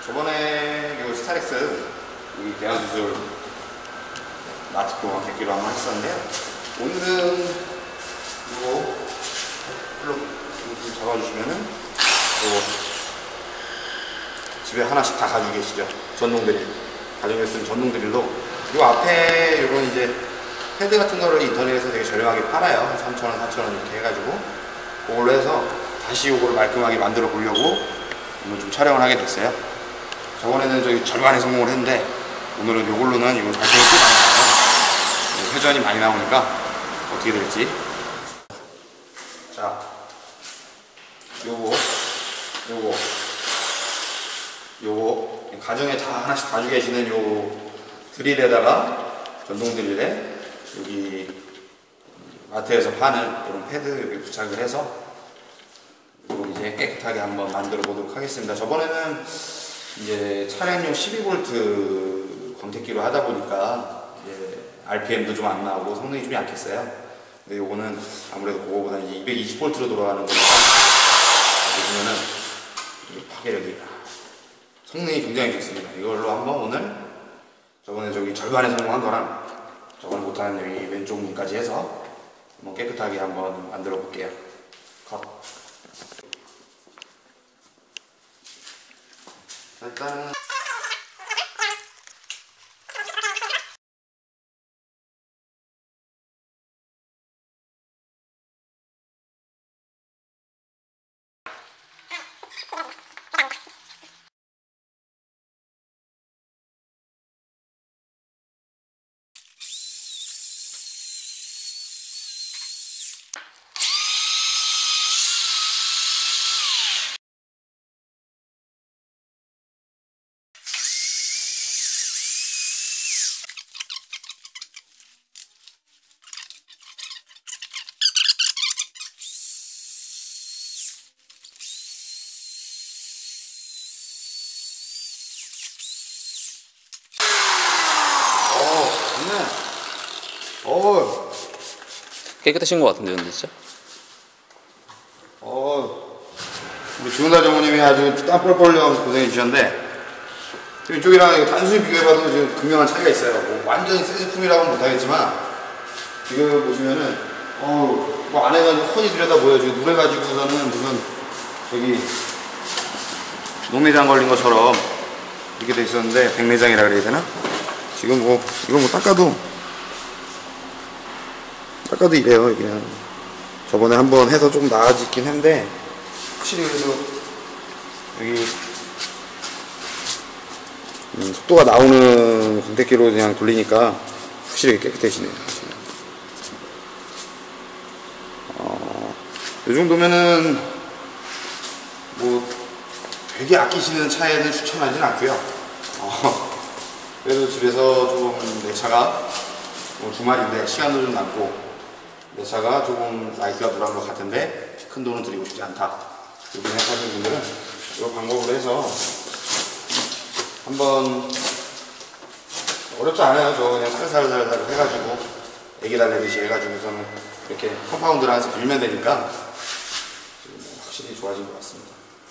저번에 요 스타렉스 여기 대한주술 마트표 광택기로 한번 했었는데요. 오늘은 이거 플러그 좀 잡아주시면은 요 집에 하나씩 다 가지고 계시죠. 전동 드릴, 가정에 쓰는 전동 드릴로 요 앞에 요런 이제 패드 같은 거를 인터넷에서 되게 저렴하게 팔아요. 한 3,000원, 4,000원 이렇게 해가지고 그걸로 해서 다시 요거를 말끔하게 만들어 보려고 오늘 좀 촬영을 하게 됐어요. 저번에는 저기 절반의 성공을 했는데 오늘은 요걸로는 이건 발전이 또 많이 나와요. 회전이 많이 나오니까 어떻게 될지. 자, 요거 가정에 다 하나씩 가지고 계시는 요 드릴에다가 전동 드릴에 여기 마트에서 파는 이런 패드 여기 부착을 해서 이거 이제 깨끗하게 한번 만들어 보도록 하겠습니다. 저번에는 이제 차량용 12V 광택기로 하다 보니까 이제 RPM도 좀 안 나오고 성능이 좀 약했어요. 근데 요거는 아무래도 그거보다 이제 220V로 돌아가는 거니까 보시면은 이게 파괴력이 성능이 굉장히 좋습니다. 이걸로 한번 오늘 저번에 저기 절반에 성공한 거랑 저번에 못한 여기 왼쪽 문까지 해서 한번 깨끗하게 한번 만들어 볼게요. 컷. 일단은 깨끗하신 것 같은데, 근데 진짜? 우리 주은다 전무님이 아주 땀 뻘뻘 흘려 고생해 주셨는데 이쪽이랑 단순히 비교해봐도 지금 극명한 차이가 있어요. 뭐 완전히 새 제품이라고는 못하겠지만 지금 보시면은 뭐 안에가 훤히 들여다 보여요. 눈에 가지고서는 무슨 저기 녹내장 걸린 것처럼 이렇게 돼 있었는데 백내장이라 그래야 되나? 지금 뭐 이거 뭐 닦아도 이래요. 그냥 저번에 한번 해서 조금 나아지긴 했는데 확실히 그래도 여기 속도가 나오는 광택기로 그냥 돌리니까 확실히 깨끗해지네요. 이 정도면은 뭐 되게 아끼시는 차에는 추천하진 않고요. 그래도 집에서 좀 내 차가 뭐 주말인데 시간도 좀 남고 내 차가 조금 라이트가 dur한 것 같은데 큰 돈은 들이고 싶지 않다 이렇게 생각하시는 분들은 이 방법으로 해서 한번 어렵지 않아요. 저 그냥 살살살살 해가지고 애기 달래듯이 해가지고서는 이렇게 컴파운드를 해서 빌면 되니까 확실히 좋아진 것 같습니다.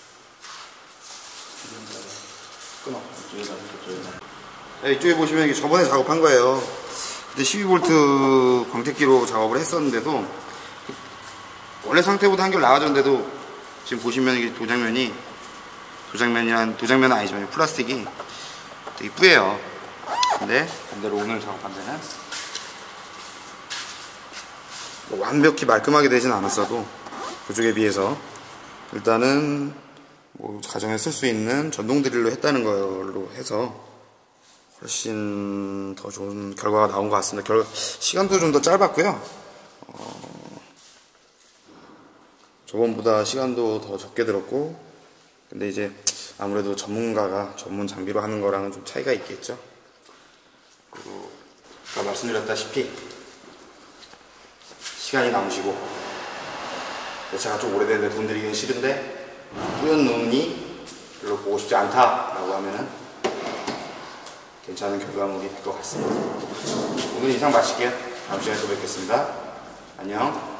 끊어. 네, 이쪽에 보시면 이게 저번에 작업한 거예요. 근데 12V 광택기로 작업을 했었는데도 원래 상태보다 한결 나아졌는데도 지금 보시면 이게 도장면은 아니지만 플라스틱이 되게 뿌예요. 근데 반대로 오늘 작업한 데는 뭐 완벽히 말끔하게 되진 않았어도 그쪽에 비해서 일단은 뭐 가정에 쓸 수 있는 전동 드릴로 했다는 걸로 해서 훨씬 더 좋은 결과가 나온 것 같습니다. 시간도 좀 더 짧았고요. 저번보다 시간도 더 적게 들었고, 근데 이제 아무래도 전문가가 전문 장비로 하는 거랑은 좀 차이가 있겠죠. 그리고 아까 말씀드렸다시피 시간이 남으시고 내 차가 좀 오래됐는데 돈 들이기는 싫은데 뿌연 눈이 별로 보고 싶지 않다라고 하면은 괜찮은 결과물이 될 것 같습니다. 오늘 이상 마칠게요. 다음 시간에 또 뵙겠습니다. 안녕.